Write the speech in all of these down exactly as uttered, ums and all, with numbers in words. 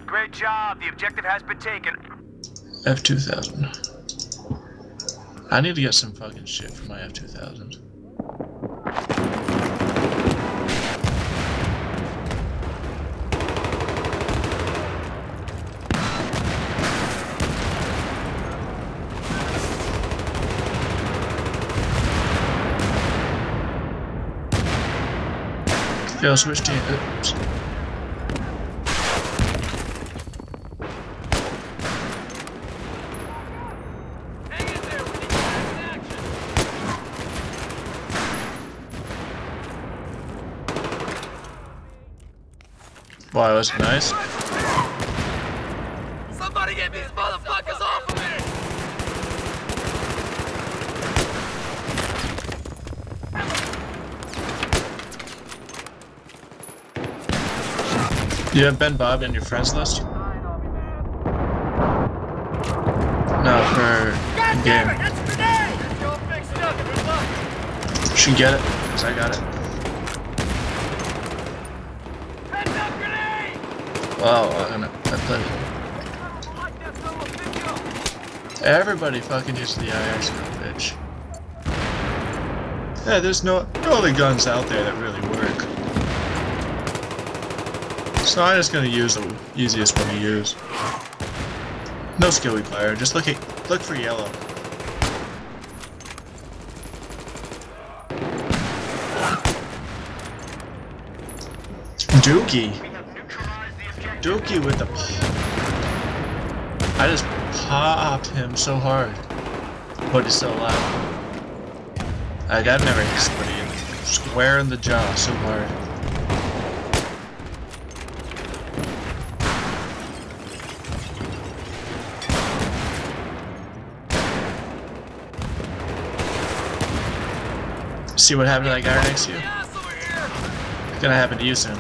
Great job. The objective has been taken. F two thousand. I need to get some fucking shit for my F two thousand. Okay, I'll switch to oops. Wow, that was nice. Somebody get these motherfuckers off of me! Do you have BENBOBBY on your friends list? No, for in game. You should get it, because I got it. Wow, I'm gonna, I played it. Everybody fucking uses the I R scope, bitch. Yeah, there's no, no other guns out there that really work. So I'm just gonna use the easiest one to use. No skill required, just look at, look for yellow. Dookie. Dookie with the... I just popped him so hard. But he's still alive. Like, I've never hit somebody in square in the jaw so hard. See what happened to that guy next to you? It's gonna happen to you soon.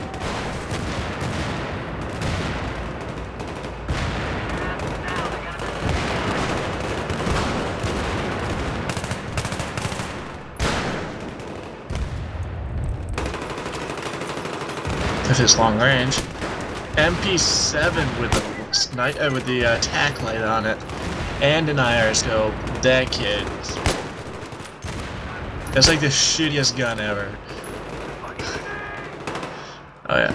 If it's long range, M P seven with the snipe uh, with the uh, tack light on it, and an I R scope. That kid, that's like the shittiest gun ever. Oh yeah,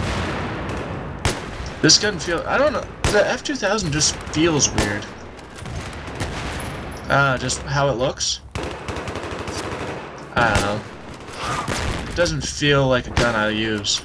this gun feel. I don't know. The F two thousand just feels weird. Uh, just how it looks. I don't know. It doesn't feel like a gun I use.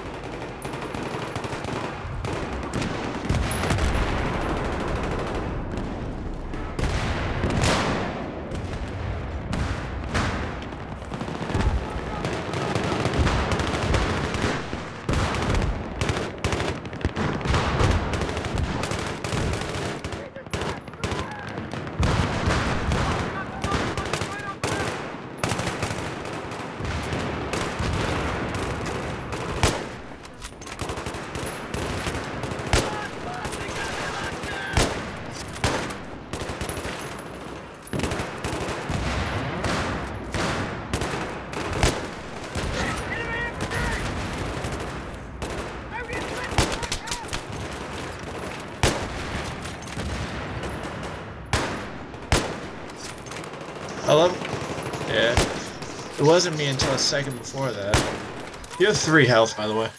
I love... Yeah. It wasn't me until a second before that. You have three health, by the way.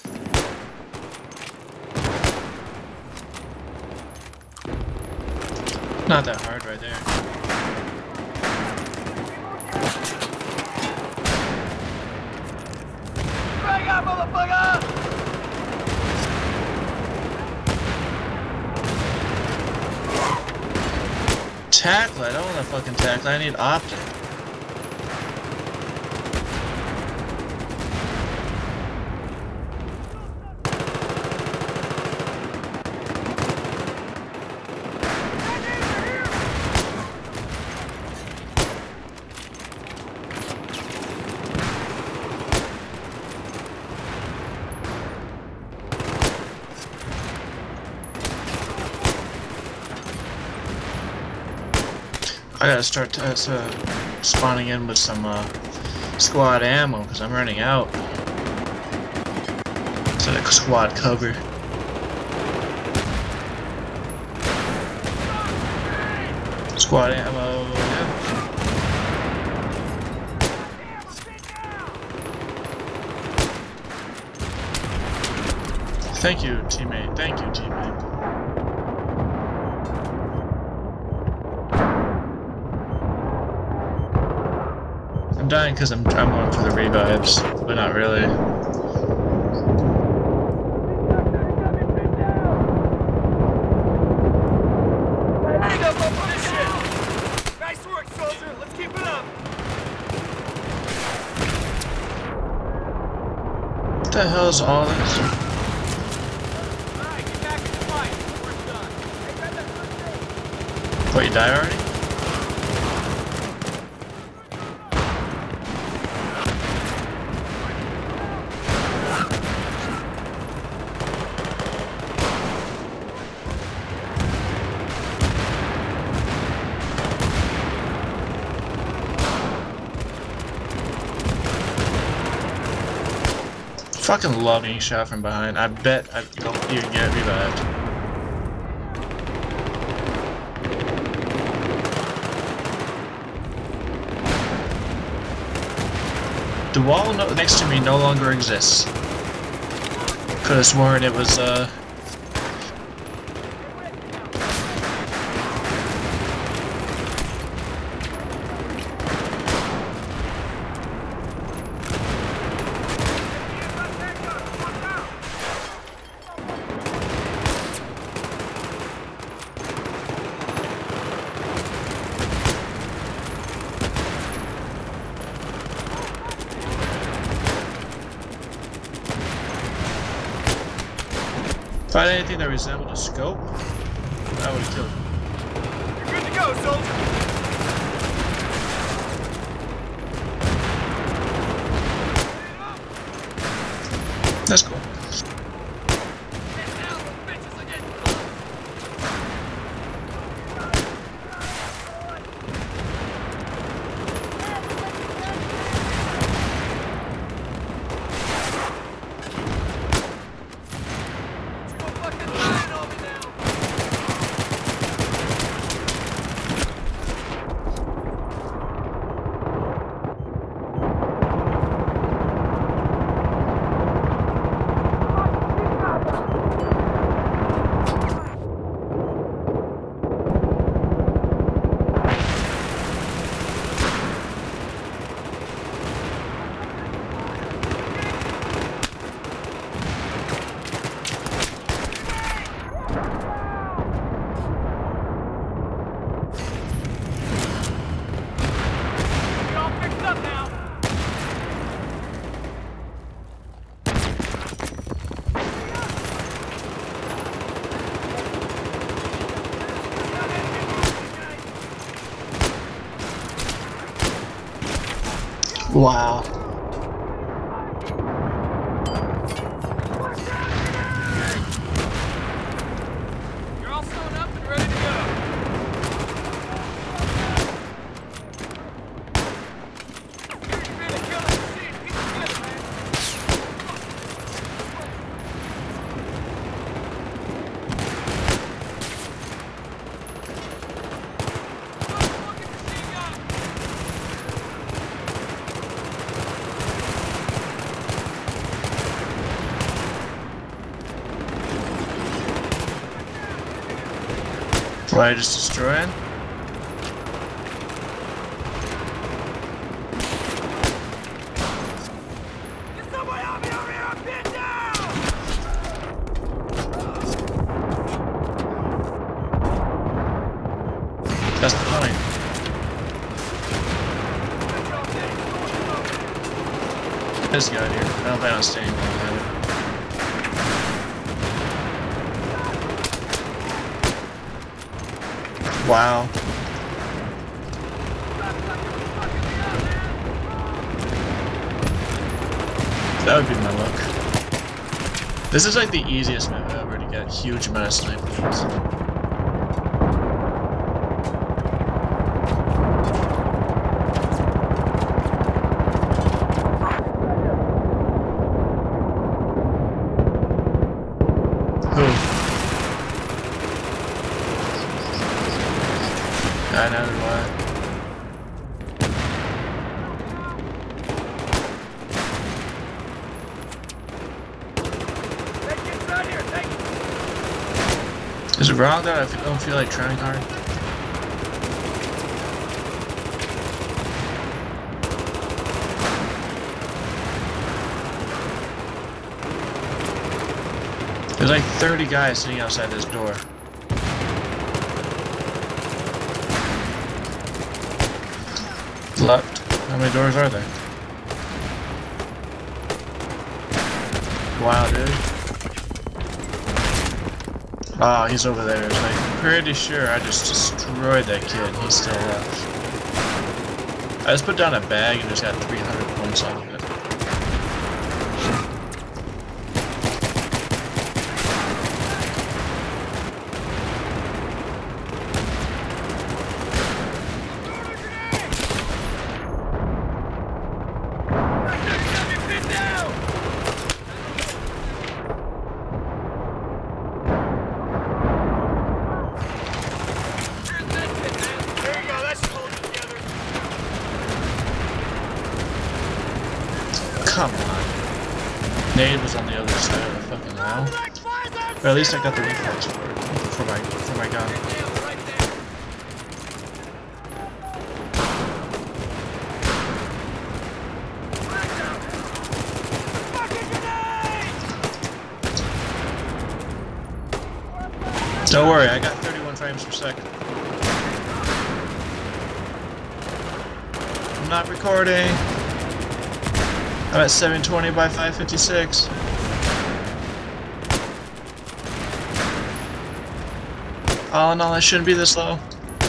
Not that hard right there. Bring up, motherfucker! Tackle? I don't want to fucking tackle. I need optic. I gotta start uh, spawning in with some uh, squad ammo because I'm running out. Instead of squad cover. Squad ammo, yeah. Thank you, teammate. Thank you, teammate. I'm dying because I'm, I'm going for the revives, but not really. Nice work, soldier. Let's keep it up. What the hell is all this? Alright, get back in the fight. We're done. Hey, grab that first aid. What, you died already? Fucking love being shot from behind. I bet I don't even get revived. The wall no next to me no longer exists. Could have sworn it was, uh... Find anything that resembled a scope, I would have killed him. You're good to go, soldier. That's cool. Wow. You're all sewn up and ready to go. You're gonna kill this machine. Keep together, man. What, I just destroyed? Get somebody on me over here. I'm pinned down. That's the point. This guy here. I don't plan on staying behind him. Wow. That would be my luck. This is like the easiest map ever to get a huge amount of snipers. I know it wrong that I don't feel like trying hard? There's like thirty guys sitting outside this door. Left. How many doors are there? Wow, dude. Oh, he's over there. Like, I'm pretty sure I just destroyed that kid and he's still left. I just put down a bag and just got three hundred points off it. Come on. Nade was on the other side of the fucking wall. Or at least I got the reflex for it. For my for my gun. Don't worry, I got thirty-one frames per second. I'm not recording. I'm at seven twenty by five fifty-six. All in all, I shouldn't be this low.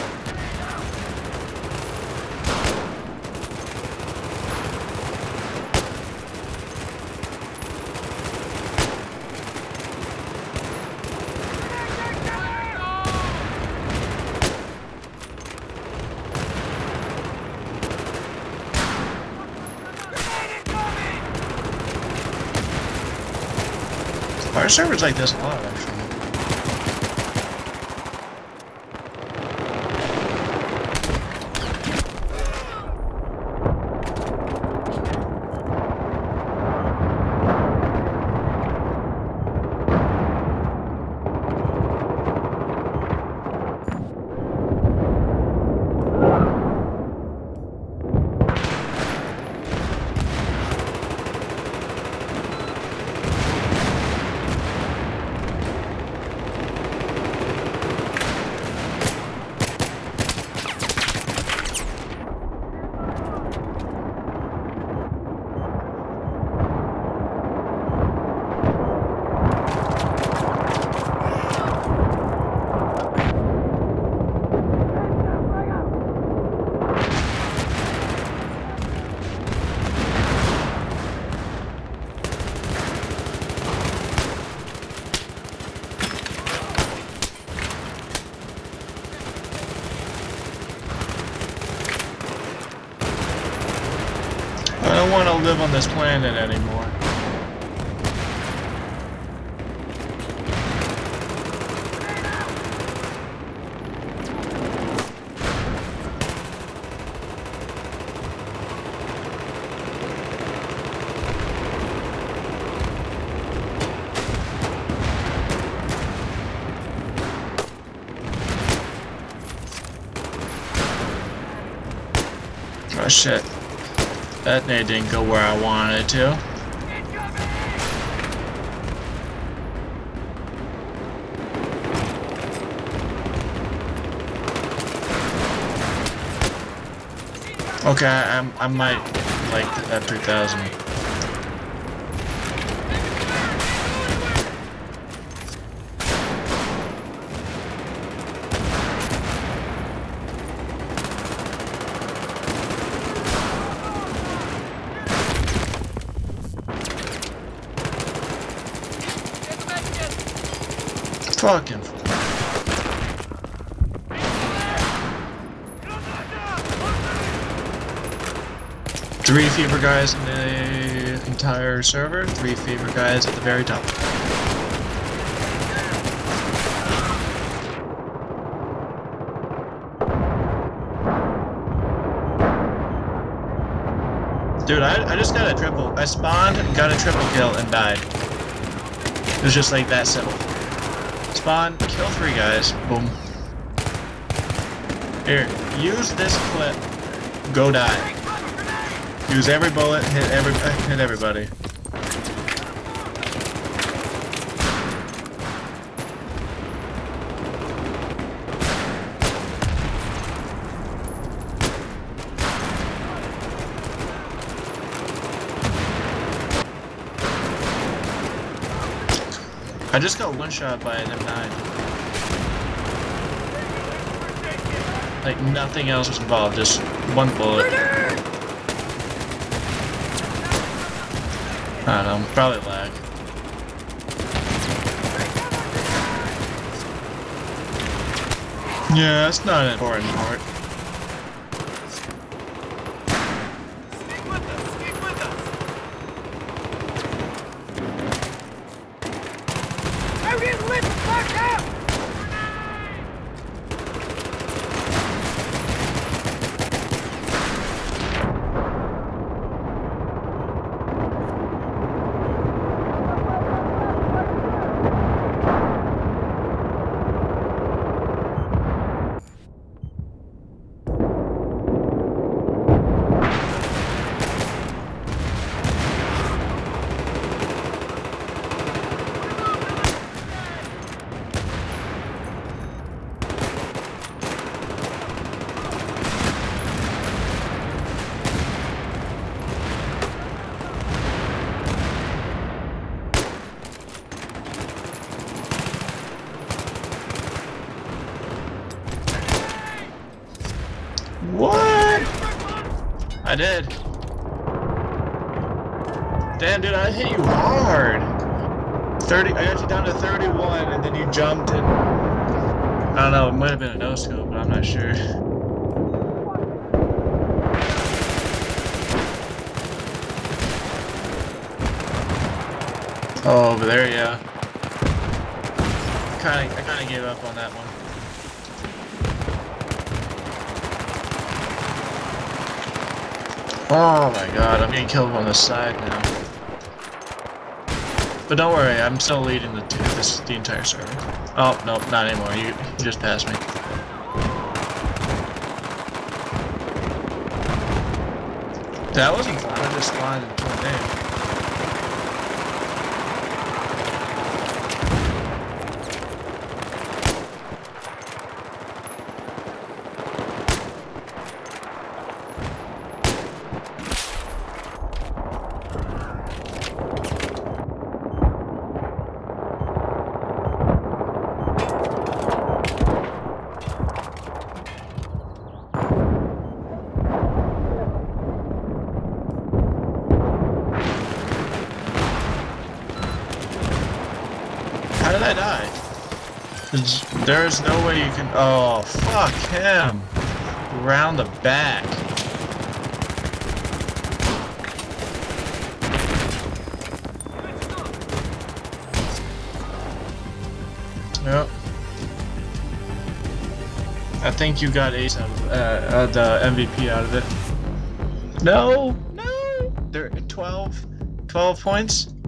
Our server's like this a lot, actually. I don't want to live on this planet anymore. Oh shit. That nade didn't go where I wanted it to. Okay, I, I might like that three thousand. Fucking. Three fever guys in the entire server, three fever guys at the very top. Dude, I, I just got a triple. I spawned, got a triple kill, and died. It was just like that simple. Spawn, kill three guys. Boom. Here, use this clip. Go die. Use every bullet, hit every hit everybody. I just got one shot by an M nine. Like nothing else was involved, just one bullet. I don't know, probably lag. Yeah, that's not an important part. Stick with us, stick with us. I'm getting lit the fuck up! What? I did. Damn, dude, I hit you hard. thirty. I got you down to thirty-one, and then you jumped and I don't know. It might have been a no scope, but I'm not sure. Oh, over there, yeah. Kind of, I kind of gave up on that one. Oh my god, I'm getting killed on the side now. But don't worry, I'm still leading the this the entire server. Oh no, not anymore. You you just passed me. That wasn't fun. I just spawned into a name. How did I die? There's no way you can. Oh, fuck him. Round the back. Yep. I think you got ace out of, uh, uh, the M V P out of it. No! No! They're twelve, twelve points.